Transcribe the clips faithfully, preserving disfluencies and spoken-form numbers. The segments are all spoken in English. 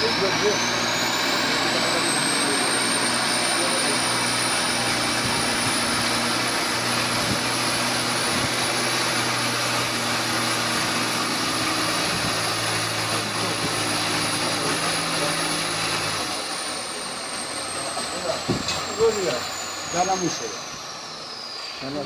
Ya la muszę. Ya la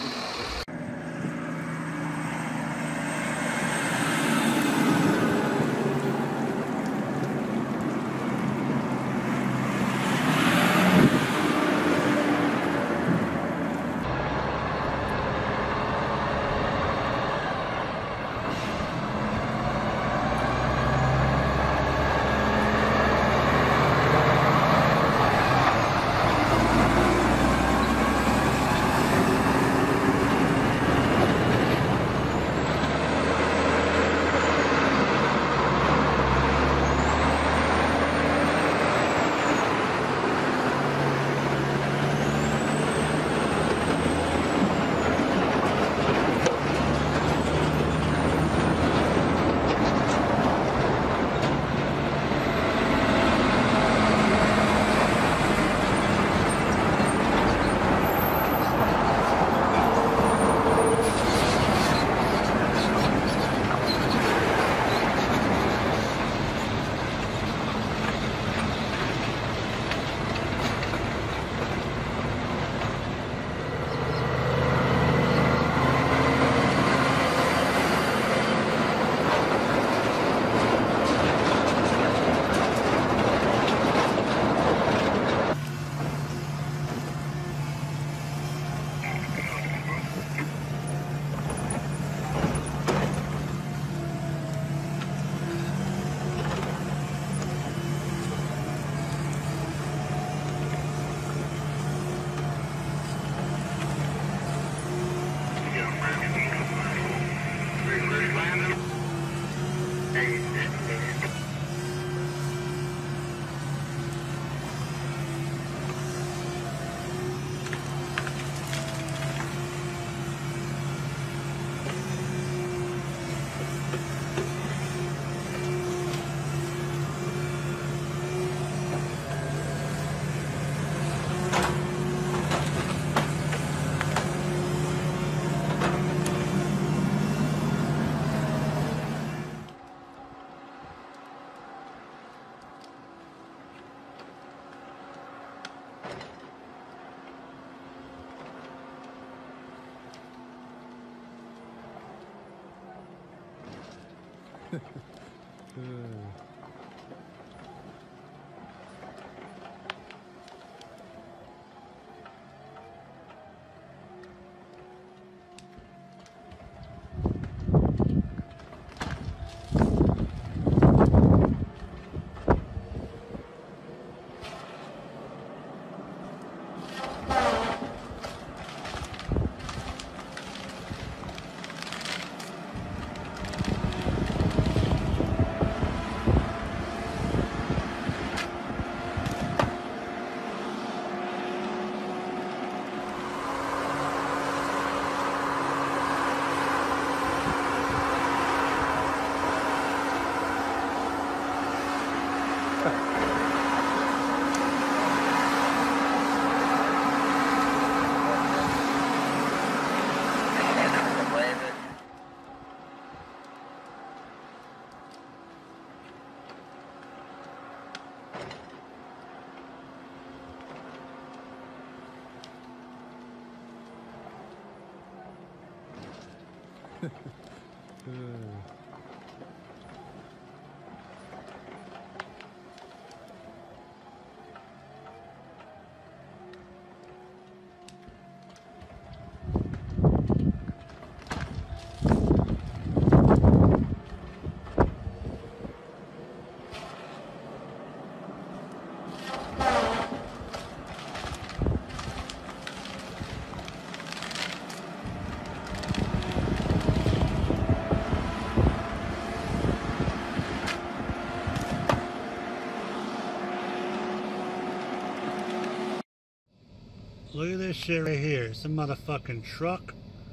Look at this shit right here. Some motherfucking truck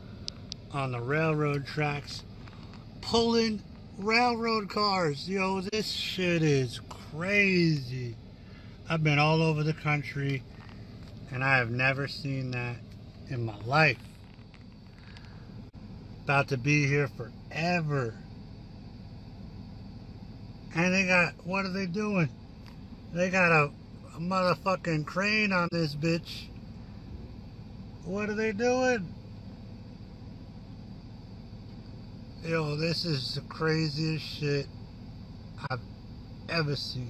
on the railroad tracks pulling railroad cars. Yo, this shit is crazy. I've been all over the country and I have never seen that in my life. About to be here forever. And they got, what are they doing? They got a, a motherfucking crane on this bitch. What are they doing? Yo, this is the craziest shit I've ever seen.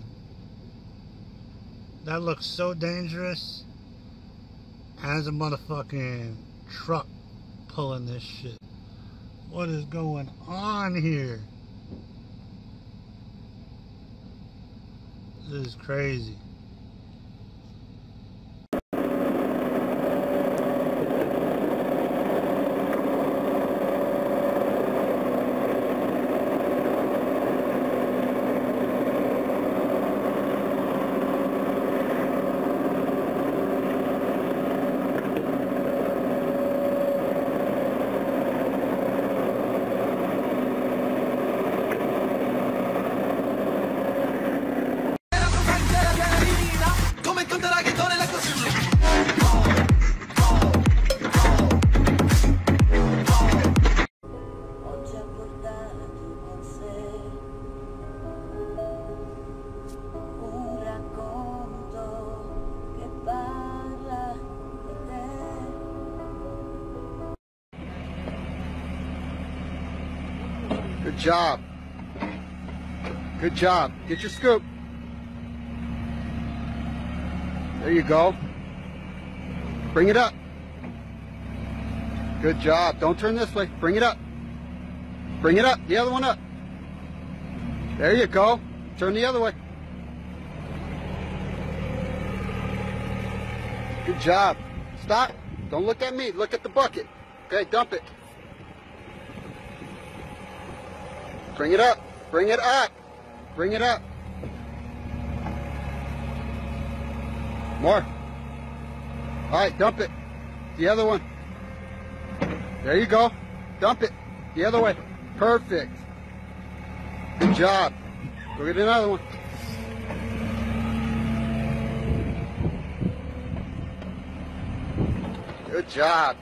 That looks so dangerous. And there's a motherfucking truck pulling this shit. What is going on here? This is crazy. Good job. Good job. Get your scoop. There you go. Bring it up. Good job. Don't turn this way. Bring it up. Bring it up. The other one up. There you go. Turn the other way. Good job. Stop. Don't look at me. Look at the bucket. Okay, dump it. Bring it up. Bring it up. Bring it up. More. All right, dump it. The other one. There you go. Dump it. The other way. Perfect. Good job. Go get another one. Good job.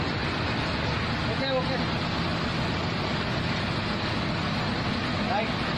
Okay, okay. Right.